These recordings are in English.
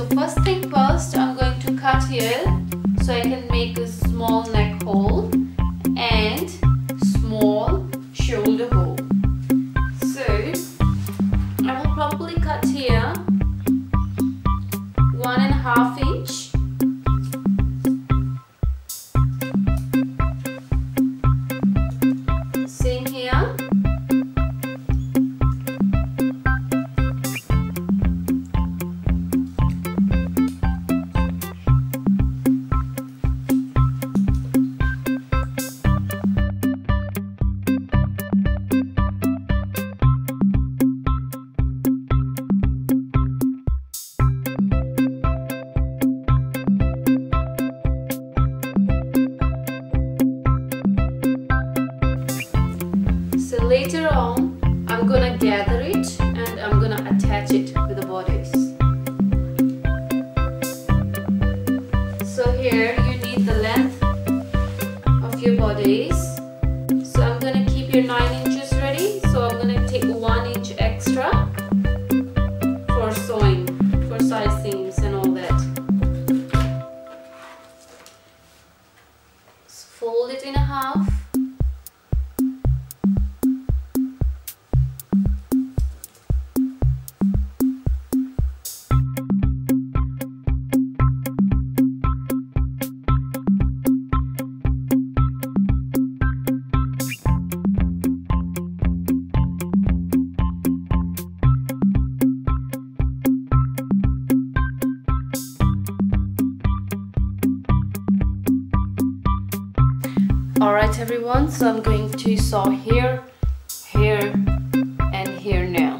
So first thing first, I'm going to cut here so I can make a small neck hole and small shoulder hole. So I will probably cut here 1.5 inch. Same here. So later on, I'm gonna gather it and I'm gonna attach it with the bodice. So here you need the length of your bodice. So I'm gonna keep your 9 inches ready. So I'm gonna take 1 inch extra for sewing, for side seams and all that. So fold it in half. Alright everyone, so I'm going to sew here, here and here now.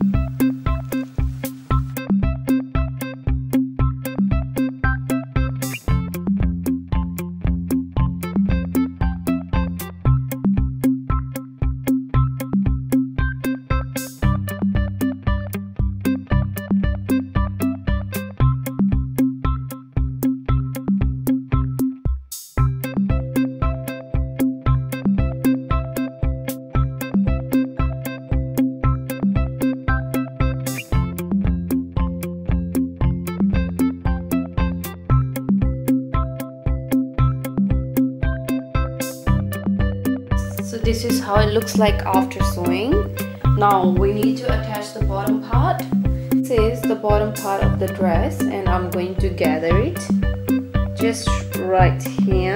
So this is how it looks like after sewing. Now we need to attach the bottom part. This is the bottom part of the dress and I'm going to gather it just right here.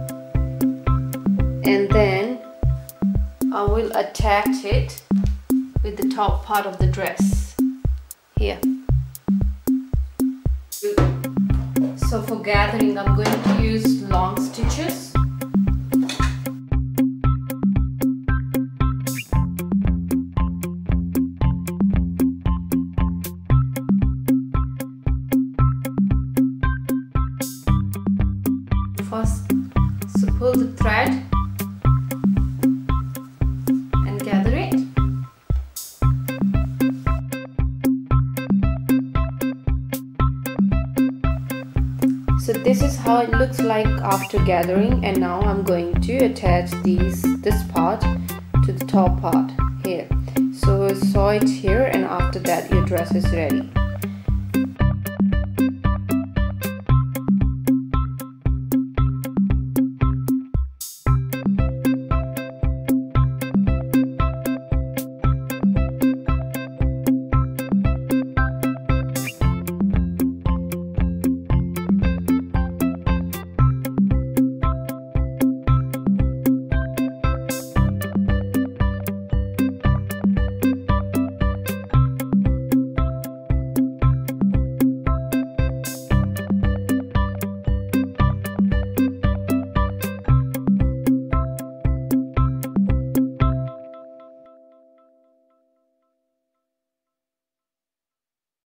And then I will attach it with the top part of the dress here. So for gathering, I'm going to use long stitches. First, so pull the thread and gather it. So this is how it looks like after gathering, and now I'm going to attach this part to the top part here. So sew it here and after that your dress is ready.